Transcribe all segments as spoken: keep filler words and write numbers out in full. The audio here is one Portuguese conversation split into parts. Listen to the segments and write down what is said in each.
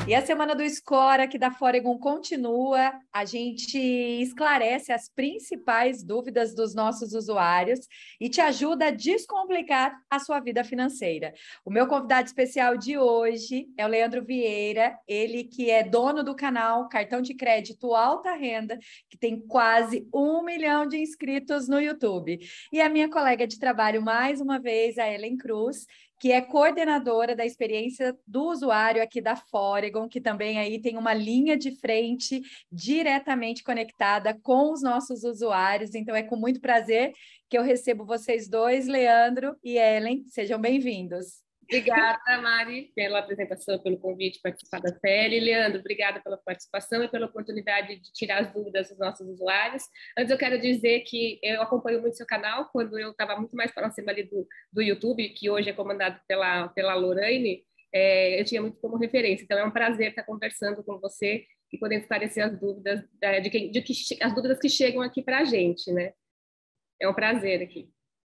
E a semana do Score aqui da Foregon continua. A gente esclarece as principais dúvidas dos nossos usuários e te ajuda a descomplicar a sua vida financeira. O meu convidado especial de hoje é o Leandro Vieira, ele que é dono do canal Cartão de Crédito Alta Renda, que tem quase um milhão de inscritos no YouTube. E a minha colega de trabalho, mais uma vez, a Ellen Cruz, que é coordenadora da experiência do usuário aqui da Foregon, que também aí tem uma linha de frente diretamente conectada com os nossos usuários. Então, é com muito prazer que eu recebo vocês dois, Leandro e Ellen. Sejam bem-vindos. Obrigada, Mari, pela apresentação, pelo convite para participar da série. Leandro, obrigada pela participação e pela oportunidade de tirar as dúvidas dos nossos usuários. Antes, eu quero dizer que eu acompanho muito seu canal, quando eu estava muito mais próxima ali do, do YouTube, que hoje é comandado pela, pela Lorraine, é, eu tinha muito como referência. Então, é um prazer estar conversando com você e poder esclarecer as dúvidas, de que, de que, as dúvidas que chegam aqui para a gente, né? É um prazer aqui.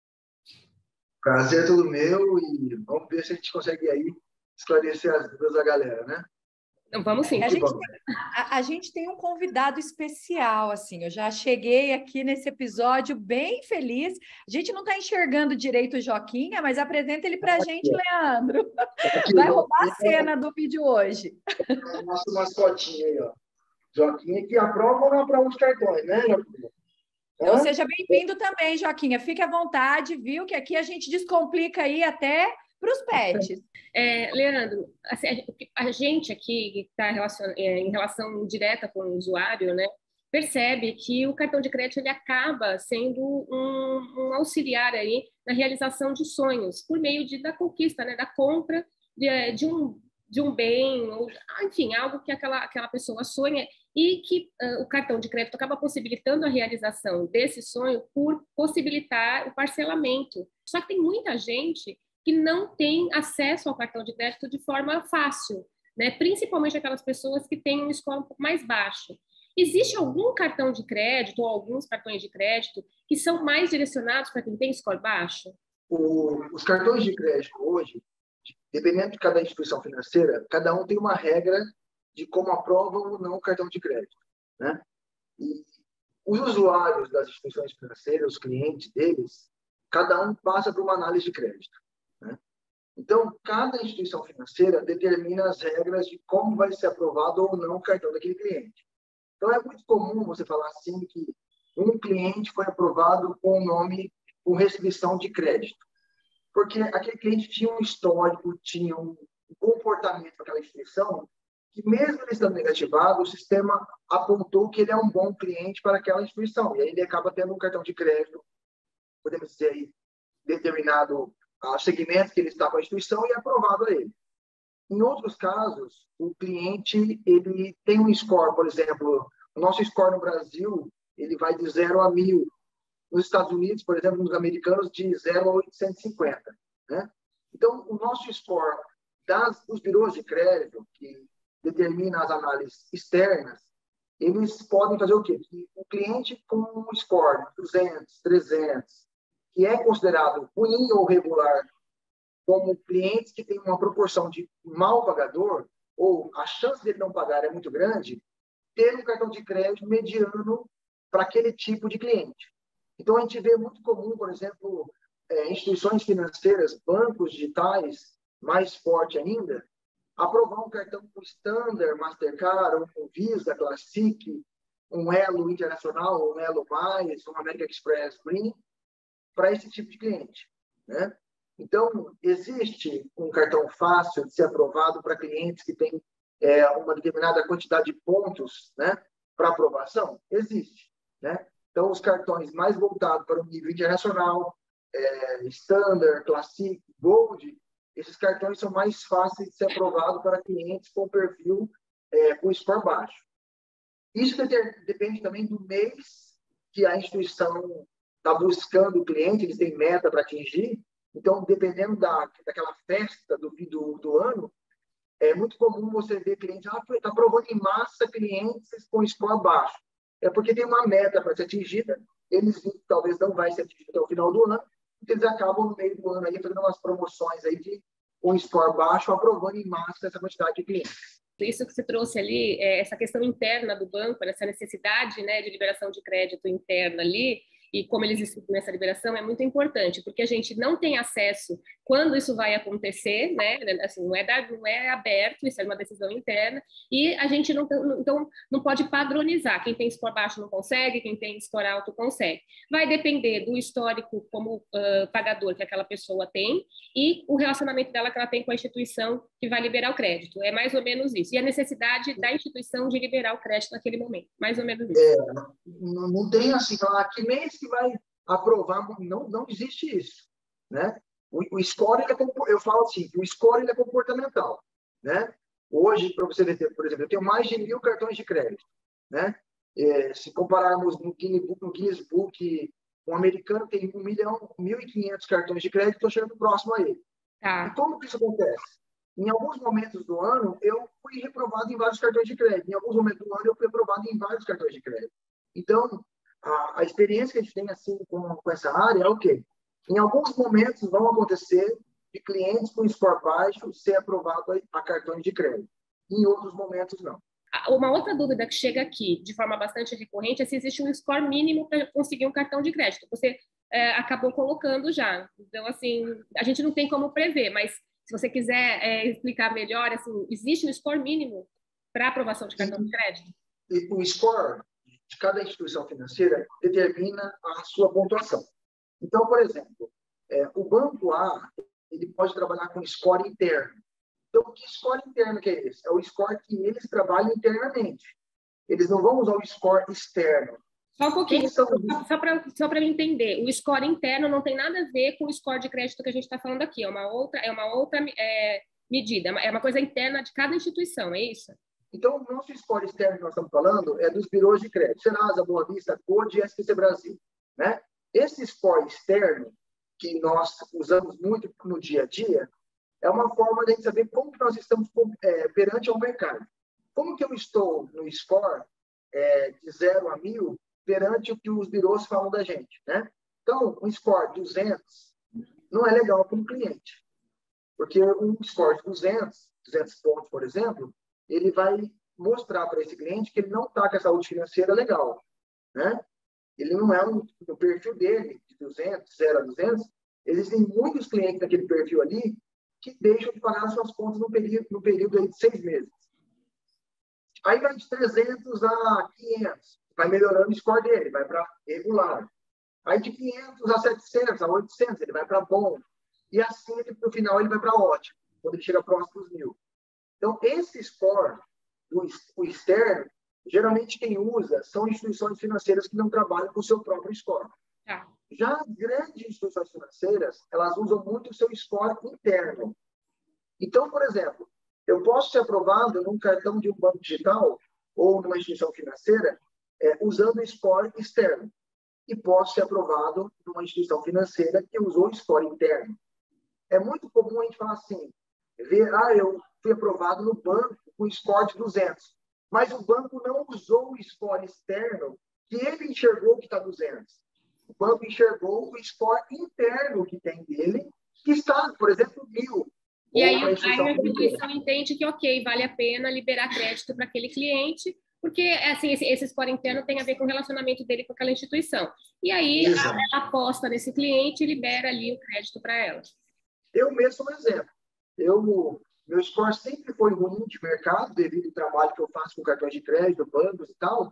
Prazer é todo meu e vamos ver se a gente consegue aí esclarecer as dúvidas da galera, né? Então, vamos sim. A gente, tem, a, a gente tem um convidado especial, assim, eu já cheguei aqui nesse episódio bem feliz. A gente não está enxergando direito o Joquinha, mas apresenta ele para a gente, Leandro. Aqui, vai roubar a cena do vídeo hoje. Nossa mascotinha aí, ó. Joquinha que aprova ou não aprova os cartões, né, Joquinha? Então, seja bem-vindo também, Joquinha. Fique à vontade, viu? Que aqui a gente descomplica aí até para os pets. É, Leandro, assim, a gente aqui que está em relação direta com o usuário, né, percebe que o cartão de crédito ele acaba sendo um, um auxiliar aí na realização de sonhos por meio de, da conquista, né, da compra de, de um de um bem, ou, enfim, algo que aquela, aquela pessoa sonha e que uh, o cartão de crédito acaba possibilitando a realização desse sonho por possibilitar o parcelamento. Só que tem muita gente que não tem acesso ao cartão de crédito de forma fácil, né? Principalmente aquelas pessoas que têm um score um pouco mais baixo. Existe algum cartão de crédito ou alguns cartões de crédito que são mais direcionados para quem tem score baixo? O, os cartões de crédito hoje, dependendo de cada instituição financeira, cada um tem uma regra de como aprova ou não o cartão de crédito, né? E os usuários das instituições financeiras, os clientes deles, cada um passa por uma análise de crédito, né? Então, cada instituição financeira determina as regras de como vai ser aprovado ou não o cartão daquele cliente. Então, é muito comum você falar assim que um cliente foi aprovado com o nome com restrição de crédito, porque aquele cliente tinha um histórico, tinha um comportamento daquela instituição, que mesmo ele estando negativado, o sistema apontou que ele é um bom cliente para aquela instituição, e aí ele acaba tendo um cartão de crédito, podemos dizer aí, determinado ao segmento que ele está com a instituição e é aprovado a ele. Em outros casos, o cliente ele tem um score, por exemplo, o nosso score no Brasil, ele vai de zero a mil. Nos Estados Unidos, por exemplo, nos americanos, de zero a oitocentos e cinquenta, né? Então, o nosso score das, dos birôs de crédito, que determina as análises externas, eles podem fazer o quê? Que o cliente com um score de duzentos, trezentos, que é considerado ruim ou regular, como clientes que têm uma proporção de mal pagador, ou a chance dele não pagar é muito grande, ter um cartão de crédito mediano para aquele tipo de cliente. Então, a gente vê muito comum, por exemplo, é, instituições financeiras, bancos digitais, mais forte ainda, aprovar um cartão com Standard, Mastercard, um Visa, Classic, um Elo Internacional, um Elo Mais, um American Express Green, para esse tipo de cliente, né? Então, existe um cartão fácil de ser aprovado para clientes que têm é, uma determinada quantidade de pontos, né, para aprovação? Existe, né? Então, os cartões mais voltados para o nível internacional, é, Standard, Classic, Gold, esses cartões são mais fáceis de ser aprovados para clientes com perfil é, com score baixo. Isso depende também do mês que a instituição está buscando o cliente, eles têm meta para atingir. Então, dependendo da, daquela festa do, do, do ano, é muito comum você ver clientes, ah, está aprovando em massa clientes com score baixo. É porque tem uma meta para ser atingida, eles talvez não vai ser atingida até o final do ano, então eles acabam no meio do ano aí fazendo umas promoções aí de um score baixo, aprovando em massa essa quantidade de clientes. Isso que você trouxe ali, é, essa questão interna do banco, essa necessidade, né, de liberação de crédito interna ali, e como eles estudam essa liberação, é muito importante, porque a gente não tem acesso quando isso vai acontecer, né? Assim, não, é da, não é aberto, isso é uma decisão interna, e a gente não, então, não pode padronizar. Quem tem score baixo não consegue, quem tem score alto consegue. Vai depender do histórico como uh, pagador que aquela pessoa tem e o relacionamento dela que ela tem com a instituição que vai liberar o crédito. É mais ou menos isso. E a necessidade da instituição de liberar o crédito naquele momento. Mais ou menos isso. É, não, não tem assim, falar que mês que vai aprovar, não, não existe isso, né? O, o score, ele é, eu falo assim, que o score ele é comportamental, né? Hoje, para você ver, por exemplo, eu tenho mais de mil cartões de crédito, né? É, se compararmos no Guinness Book, no Guinness Book, um americano tem um milhão, mil e quinhentos cartões de crédito, estou chegando próximo a ele. Tá. E como que isso acontece? Em alguns momentos do ano, eu fui reprovado em vários cartões de crédito. Em alguns momentos do ano, eu fui reprovado em vários cartões de crédito. Então, a, a experiência que a gente tem assim, com, com essa área é o quê? Em alguns momentos vão acontecer de clientes com score baixo ser aprovado a, a cartões de crédito. Em outros momentos, não. Uma outra dúvida que chega aqui de forma bastante recorrente é se existe um score mínimo para conseguir um cartão de crédito. Você é, acabou colocando já. Então, assim, a gente não tem como prever, mas se você quiser é, explicar melhor, assim, existe um score mínimo para aprovação de cartão de crédito? E o score de cada instituição financeira determina a sua pontuação. Então, por exemplo, é, o Banco A ele pode trabalhar com score interno. Então, que score interno que é esse? É o score que eles trabalham internamente. Eles não vão usar o score externo. Só um pouquinho, só, só para só para entender. O score interno não tem nada a ver com o score de crédito que a gente está falando aqui. É uma outra, é uma outra é, medida. É uma coisa interna de cada instituição, é isso? Então, o nosso score externo que nós estamos falando é dos birôs de crédito. Serasa, Boa Vista, Code e S P C Brasil. Né? Esse score externo, que nós usamos muito no dia a dia, é uma forma de a gente saber como que nós estamos é, perante ao mercado. Como que eu estou no score é, de zero a mil perante o que os birôs falam da gente, né? Então, um score duzentos não é legal para um cliente, porque um score de duzentos, duzentos pontos, por exemplo, ele vai mostrar para esse cliente que ele não está com a saúde financeira legal, né? Ele não é um, no perfil dele, de duzentos, zero a duzentos, existem muitos clientes daquele perfil ali que deixam de pagar suas contas no período, no período aí de seis meses. Aí vai de trezentos a quinhentos, vai melhorando o score dele, vai para regular. Aí de quinhentos a setecentos, a oitocentos, ele vai para bom. E assim, no final, ele vai para ótimo, quando ele chega próximo dos mil. Então, esse score, do, o externo, geralmente quem usa são instituições financeiras que não trabalham com o seu próprio score. Tá. Já as grandes instituições financeiras, elas usam muito o seu score interno. Então, por exemplo, eu posso ser aprovado num cartão de um banco digital ou numa instituição financeira é, usando o score externo. E posso ser aprovado numa instituição financeira que usou o score interno. É muito comum a gente falar assim, ver, ah, eu fui aprovado no banco com score de duzentos, mas o banco não usou o score externo que ele enxergou que está duzentos. O banco enxergou o score interno que tem dele, que está, por exemplo, mil. E aí, aí a instituição entende que, ok, vale a pena liberar crédito para aquele cliente, porque assim, esse, esse score interno tem a ver com o relacionamento dele com aquela instituição. E aí, a, ela aposta nesse cliente e libera ali o crédito para ela. Eu mesmo sou um exemplo. Eu, meu score sempre foi ruim de mercado, devido ao trabalho que eu faço com cartões de crédito, bancos e tal.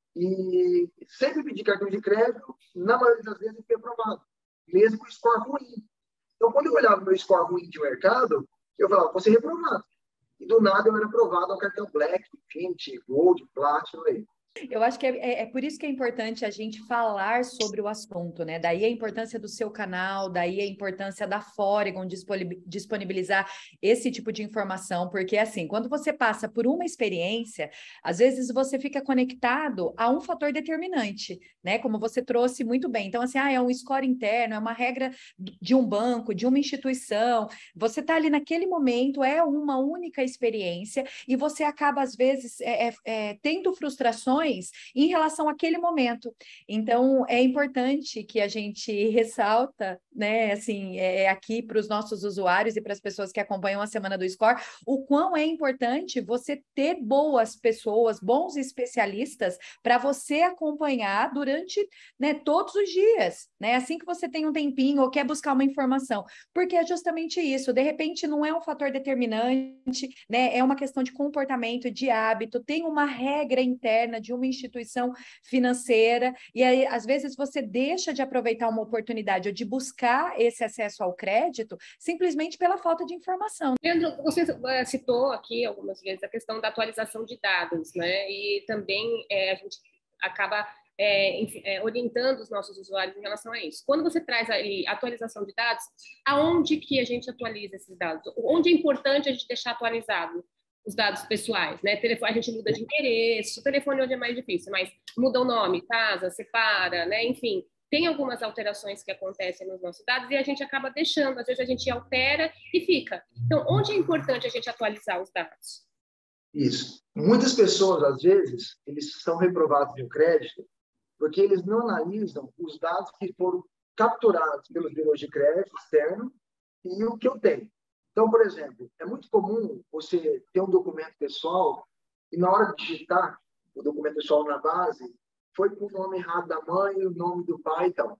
E sempre pedi cartão de crédito, na maioria das vezes eu fui aprovado, mesmo com o score ruim. Então, quando eu olhava o meu score ruim de mercado, eu falava, vou ser reprovado. E do nada eu era aprovado ao cartão Black, Infinity, Gold, Platinum. Aí. Eu acho que é, é, é por isso que é importante a gente falar sobre o assunto, né? Daí a importância do seu canal, daí a importância da Foregon disponibilizar esse tipo de informação, porque assim, quando você passa por uma experiência, às vezes você fica conectado a um fator determinante, né? Como você trouxe muito bem. Então, assim, ah, é um score interno, é uma regra de um banco, de uma instituição. Você está ali naquele momento, é uma única experiência, e você acaba, às vezes, é, é, é, tendo frustrações em relação àquele momento. Então, é importante que a gente ressalta, né, assim, é, aqui para os nossos usuários e para as pessoas que acompanham a Semana do Score, o quão é importante você ter boas pessoas, bons especialistas para você acompanhar durante, né, todos os dias, né? Assim que você tem um tempinho ou quer buscar uma informação, porque é justamente isso, de repente não é um fator determinante, né? É uma questão de comportamento, de hábito, tem uma regra interna de uma instituição financeira, e aí, às vezes, você deixa de aproveitar uma oportunidade ou de buscar esse acesso ao crédito simplesmente pela falta de informação. Leandro, você citou aqui algumas vezes a questão da atualização de dados, né? E também é, a gente acaba é, enfim, é, orientando os nossos usuários em relação a isso. Quando você traz ali atualização de dados, aonde que a gente atualiza esses dados? Onde é importante a gente deixar atualizado os dados pessoais, né? Telefone, a gente muda de endereço, o telefone hoje é mais difícil, mas muda o nome, casa, separa, né? Enfim, tem algumas alterações que acontecem nos nossos dados e a gente acaba deixando, às vezes a gente altera e fica. Então, onde é importante a gente atualizar os dados? Isso. Muitas pessoas, às vezes, eles são reprovados de um crédito porque eles não analisam os dados que foram capturados pelos bureaus de crédito externo e o que eu tenho. Então, por exemplo, é muito comum você ter um documento pessoal e na hora de digitar o documento pessoal na base, foi com o nome errado da mãe, o nome do pai e tal.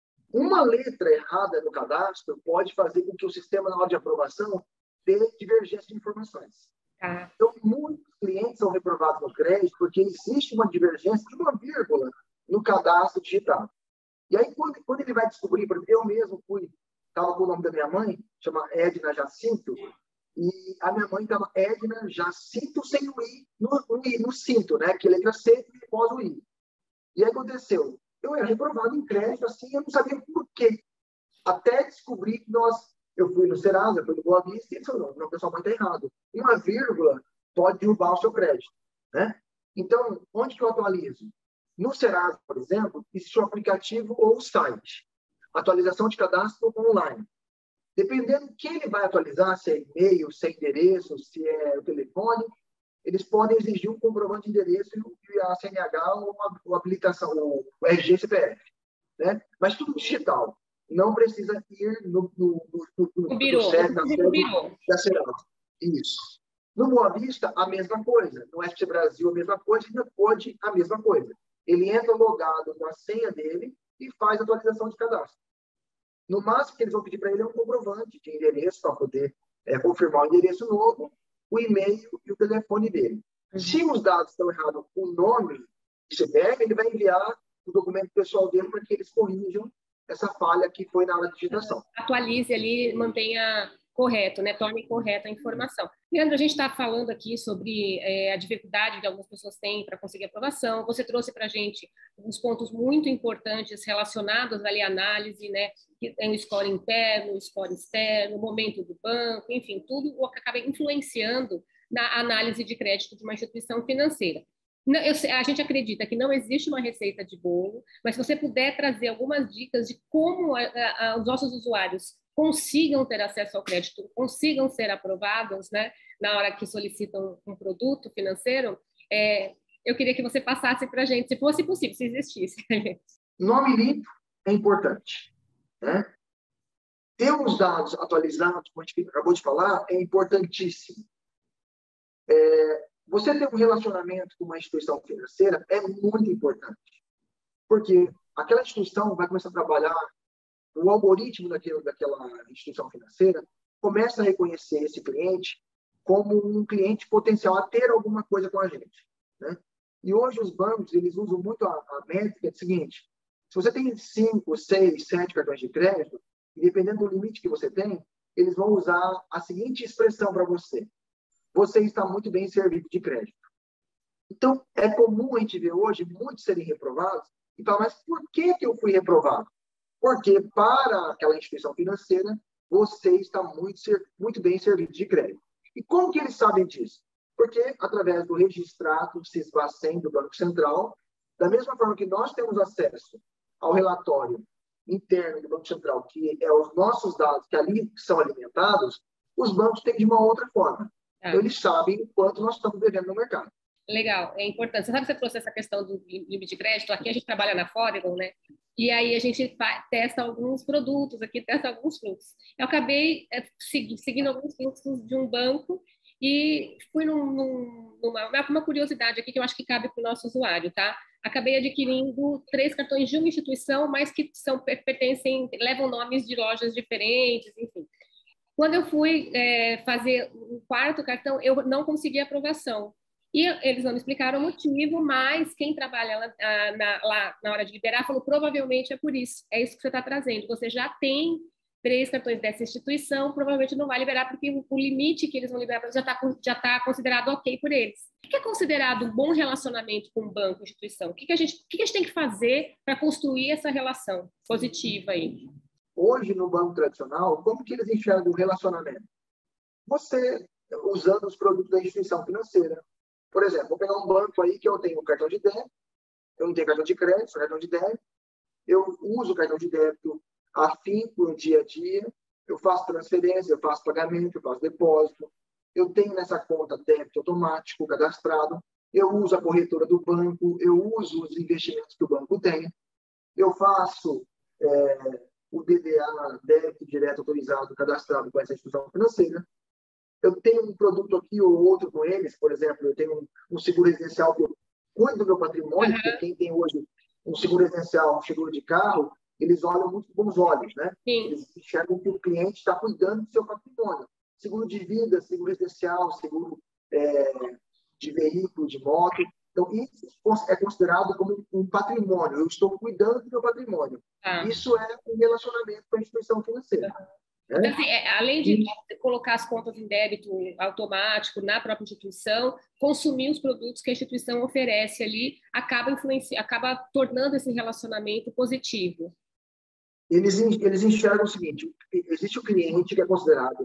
Uma letra errada no cadastro pode fazer com que o sistema, na hora de aprovação, dê divergência de informações. Ah. Então, muitos clientes são reprovados no crédito porque existe uma divergência de uma vírgula no cadastro digital. E aí, quando, quando ele vai descobrir, porque eu mesmo fui, estava com o nome da minha mãe, chama Edna Jacinto, e a minha mãe estava Edna Jacinto sem o I no, no, I, no cinto, né? Que é letra C e pós o I. E aí aconteceu, eu era reprovado em crédito, assim, eu não sabia por quê. Até descobrir que nós, eu fui no Serasa, eu fui no Boa Vista, e ele falou, não, o pessoal está errado. Uma vírgula pode derrubar o seu crédito, né? Então, onde que eu atualizo? No Serasa, por exemplo, existe o aplicativo ou o site. Atualização de cadastro online. Dependendo do que ele vai atualizar, se é e-mail, se é endereço, se é o telefone, eles podem exigir um comprovante de endereço e a C N H ou a, a habilitação, o R G C P F. Né? Mas tudo digital. Não precisa ir no, no, no, no, no, no no sede, na sede da Serasa. Isso. No Boa Vista, a mesma coisa. No S P Brasil, a mesma coisa. E no Code, a mesma coisa. Ele entra logado com a senha dele e faz a atualização de cadastro. No máximo que eles vão pedir para ele é um comprovante de endereço para poder é, confirmar o endereço novo, o e-mail e o telefone dele. Uhum. Se os dados estão errados, o nome de C P F, ele vai enviar o documento pessoal dele para que eles corrijam essa falha que foi na hora de digitação. Atualize ali, mantenha correto, né? Torne correta a informação. Leandro, a gente está falando aqui sobre é, a dificuldade que algumas pessoas têm para conseguir aprovação. Você trouxe para a gente uns pontos muito importantes relacionados ali à análise, né? Que tem o score interno, o score externo, o momento do banco, enfim, tudo o que acaba influenciando na análise de crédito de uma instituição financeira. Eu, a gente acredita que não existe uma receita de bolo, mas se você puder trazer algumas dicas de como a, a, os nossos usuários consigam ter acesso ao crédito, consigam ser aprovados, né, na hora que solicitam um produto financeiro, é, eu queria que você passasse para a gente, se fosse possível, se existisse. Nome limpo é importante, né? Ter os dados atualizados, como a gente acabou de falar, é importantíssimo. É, você ter um relacionamento com uma instituição financeira é muito importante, porque aquela instituição vai começar a trabalhar, o algoritmo daquele, daquela instituição financeira começa a reconhecer esse cliente como um cliente potencial a ter alguma coisa com a gente, né? E hoje os bancos, eles usam muito a, a métrica do seguinte: se você tem cinco, seis, sete cartões de crédito, e dependendo do limite que você tem, eles vão usar a seguinte expressão para você: você está muito bem servido de crédito. Então, é comum a gente ver hoje muitos serem reprovados e falar, mas por que, que eu fui reprovado? Porque para aquela instituição financeira, você está muito, muito bem servido de crédito. E como que eles sabem disso? Porque através do registrado SISBACEN do Banco Central, da mesma forma que nós temos acesso ao relatório interno do Banco Central, que é os nossos dados que ali são alimentados, os bancos têm de uma outra forma. É. Então, eles sabem o quanto nós estamos devendo no mercado. Legal, é importante. Você sabe que você trouxe essa questão do limite de crédito? Aqui a gente trabalha na Foregon, né? E aí a gente testa alguns produtos aqui, testa alguns fluxos. Eu acabei é, segui, seguindo alguns fluxos de um banco e fui num, num, numa uma curiosidade aqui que eu acho que cabe para o nosso usuário, tá? Acabei adquirindo três cartões de uma instituição, mas que são pertencem, levam nomes de lojas diferentes, enfim. Quando eu fui é, fazer o quarto cartão, eu não consegui aprovação. E eles não me explicaram o motivo, mas quem trabalha lá na, lá na hora de liberar falou, provavelmente é por isso, é isso que você está trazendo. Você já tem três cartões dessa instituição, provavelmente não vai liberar, porque o limite que eles vão liberar já está já tá considerado ok por eles. O que é considerado um bom relacionamento com o banco, instituição? O que, que, a, gente, o que, que a gente tem que fazer para construir essa relação positiva aí? Hoje, no banco tradicional, como que eles enxergam o relacionamento? Você, usando os produtos da instituição financeira. Por exemplo, vou pegar um banco aí que eu tenho um cartão de débito, eu não tenho cartão de crédito, só cartão de débito, eu uso o cartão de débito afinco no dia a dia, eu faço transferência, eu faço pagamento, eu faço depósito, eu tenho nessa conta débito automático cadastrado, eu uso a corretora do banco, eu uso os investimentos que o banco tem, eu faço é, o D D A, débito direto autorizado, cadastrado com essa instituição financeira. Eu tenho um produto aqui ou outro com eles, por exemplo, eu tenho um, um seguro residencial que eu cuido do meu patrimônio, uhum. Porque quem tem hoje um seguro residencial, um seguro de carro, eles olham muito com bons olhos, né? Sim. Eles enxergam que o cliente está cuidando do seu patrimônio. Seguro de vida, seguro residencial, seguro é, de veículo, de moto. Então, isso é considerado como um patrimônio. Eu estou cuidando do meu patrimônio. Ah. Isso é um relacionamento com a instituição financeira. Uhum. Então, assim, é, além de colocar as contas em débito automático na própria instituição, consumir os produtos que a instituição oferece ali acaba, influenci... acaba tornando esse relacionamento positivo. Eles, eles enxergam o seguinte, existe o cliente que é considerado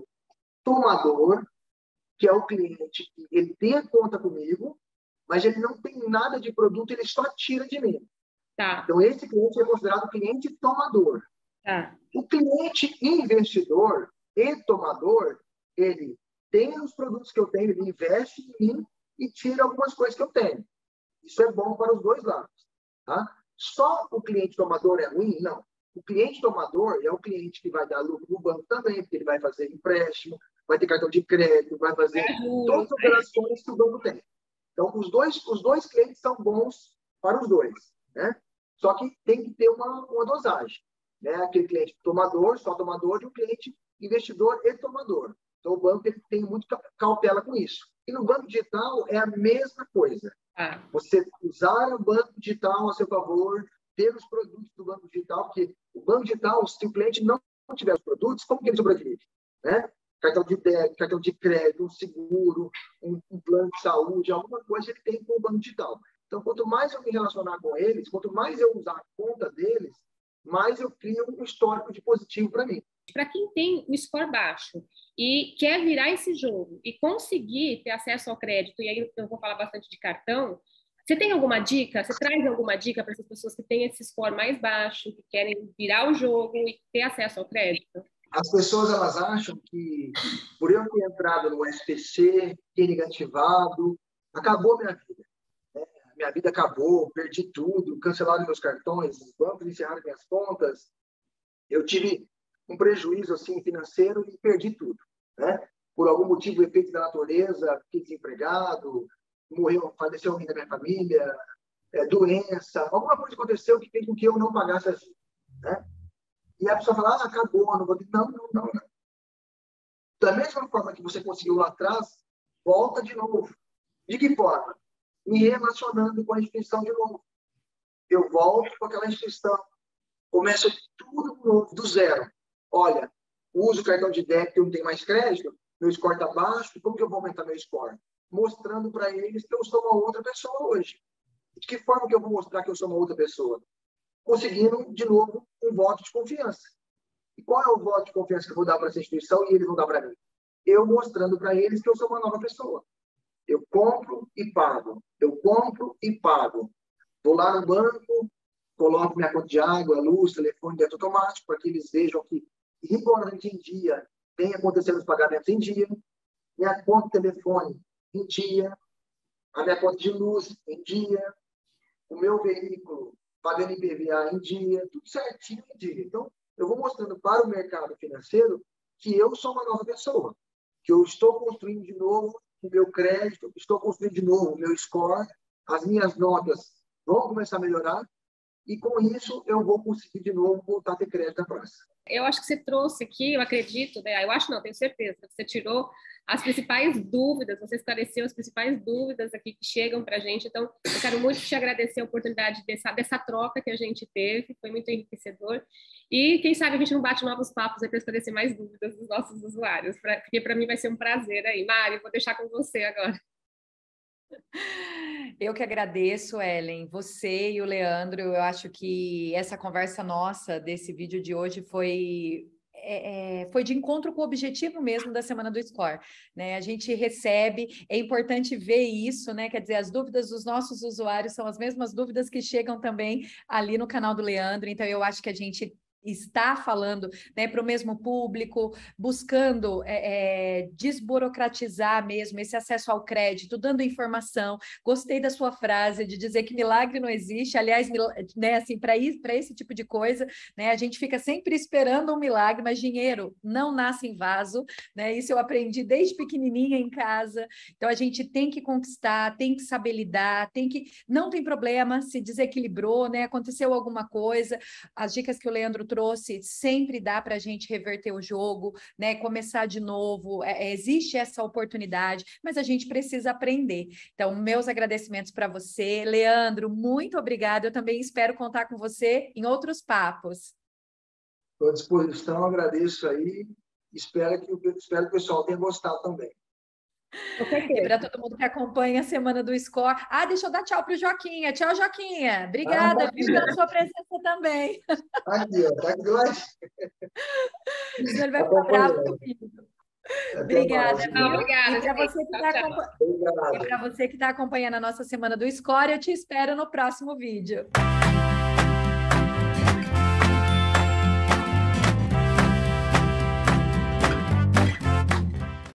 tomador, que é o cliente que ele tem a conta comigo, mas ele não tem nada de produto, ele só tira de mim. Tá. Então, esse cliente é considerado cliente tomador. Tá. O cliente investidor e tomador, ele tem os produtos que eu tenho, ele investe em mim e tira algumas coisas que eu tenho. Isso é bom para os dois lados. Tá? Só o cliente tomador é ruim? Não. O cliente tomador é o cliente que vai dar lucro no banco também, porque ele vai fazer empréstimo, vai ter cartão de crédito, vai fazer é todas as operações que o banco tem. Então, os dois, os dois clientes são bons para os dois. Né? Só que tem que ter uma, uma dosagem. Né? Aquele cliente tomador, só tomador, e o cliente investidor e tomador. Então, o banco ele tem muito cautela com isso. E no banco digital é a mesma coisa. Ah. Você usar o banco digital a seu favor, ter os produtos do banco digital, porque o banco digital, se o cliente não tiver os produtos, como que ele sobrevive? Né? Cartão de débito, cartão de crédito, um seguro, um, um plano de saúde, alguma coisa ele tem com o banco digital. Então, quanto mais eu me relacionar com eles, quanto mais eu usar a conta deles, mais eu crio um histórico de positivo para mim. Para quem tem um score baixo e quer virar esse jogo e conseguir ter acesso ao crédito, e aí eu vou falar bastante de cartão, você tem alguma dica? Você traz alguma dica para essas pessoas que têm esse score mais baixo, que querem virar o jogo e ter acesso ao crédito? As pessoas elas acham que, por eu ter entrado no S P C, ter negativado, acabou minha vida. Né? Minha vida acabou, perdi tudo, cancelaram meus cartões, os bancos encerraram minhas contas. Eu tive um prejuízo assim, financeiro e perdi tudo. Né? Por algum motivo, efeito da natureza, fiquei desempregado, morreu, faleceu alguém da minha família, é, doença, alguma coisa aconteceu que fez com que eu não pagasse as dívidas. Né? E a pessoa fala, ah, acabou, não vou ter... Não, não, não, não. Da mesma forma que você conseguiu lá atrás, volta de novo. De que forma? Me relacionando com a instituição de novo. Eu volto com aquela instituição. Começo tudo novo, do zero. Olha, uso o cartão de débito, eu não tenho mais crédito, meu score está baixo, como que eu vou aumentar meu score? Mostrando para eles que eu sou uma outra pessoa hoje. De que forma que eu vou mostrar que eu sou uma outra pessoa? Conseguindo, de novo, um voto de confiança. E qual é o voto de confiança que eu vou dar para essa instituição e eles vão dar para mim? Eu mostrando para eles que eu sou uma nova pessoa. Eu compro e pago. Eu compro e pago. Vou lá no banco, coloco minha conta de água, luz, telefone dentro automático, para que eles vejam que rigorosamente em dia tem acontecendo os pagamentos em dia, minha conta de telefone em dia, a minha conta de luz em dia, o meu veículo pagando I P V A em dia, tudo certinho em dia. Então, eu vou mostrando para o mercado financeiro que eu sou uma nova pessoa, que eu estou construindo de novo o meu crédito, estou construindo de novo o meu score, as minhas notas vão começar a melhorar, e com isso eu vou conseguir de novo voltar a ter crédito na praça. Eu acho que você trouxe aqui, eu acredito, né? Eu acho não, tenho certeza, que você tirou as principais dúvidas, você esclareceu as principais dúvidas aqui que chegam para a gente. Então, eu quero muito te agradecer a oportunidade dessa, dessa troca que a gente teve, foi muito enriquecedor. E quem sabe a gente não bate novos papos aí para esclarecer mais dúvidas dos nossos usuários, pra, porque para mim vai ser um prazer aí. Mari, vou deixar com você agora. Eu que agradeço, Ellen, você e o Leandro. Eu acho que essa conversa nossa desse vídeo de hoje foi, é, é, foi de encontro com o objetivo mesmo da Semana do Score, né? A gente recebe, é importante ver isso, né? Quer dizer, as dúvidas dos nossos usuários são as mesmas dúvidas que chegam também ali no canal do Leandro, então eu acho que a gente está falando, né, para o mesmo público, buscando é, é, desburocratizar mesmo esse acesso ao crédito, dando informação. Gostei da sua frase de dizer que milagre não existe. Aliás, né, assim, para esse tipo de coisa, né, a gente fica sempre esperando um milagre, mas dinheiro não nasce em vaso, né? Isso eu aprendi desde pequenininha em casa. Então a gente tem que conquistar, tem que saber lidar, tem que, não tem problema se desequilibrou, né? Aconteceu alguma coisa. As dicas que o Leandro trouxe trouxe, sempre dá para a gente reverter o jogo, né? Começar de novo, é, existe essa oportunidade, mas a gente precisa aprender. Então, meus agradecimentos para você. Leandro, muito obrigada, eu também espero contar com você em outros papos. Estou à disposição, agradeço aí, espero que, espero que o pessoal tenha gostado também. E para todo mundo que acompanha a Semana do Score. Ah, deixa eu dar tchau para o Joquinha. Tchau, Joquinha. Obrigada, ah, tá viu, pela sua presença também. Aqui, ó, tá aqui hoje. Senão ele vai ficar bravo comigo. Obrigada, viu? Não, obrigada, e para você que está acompanhando, acompanhando a nossa Semana do Score, eu te espero no próximo vídeo.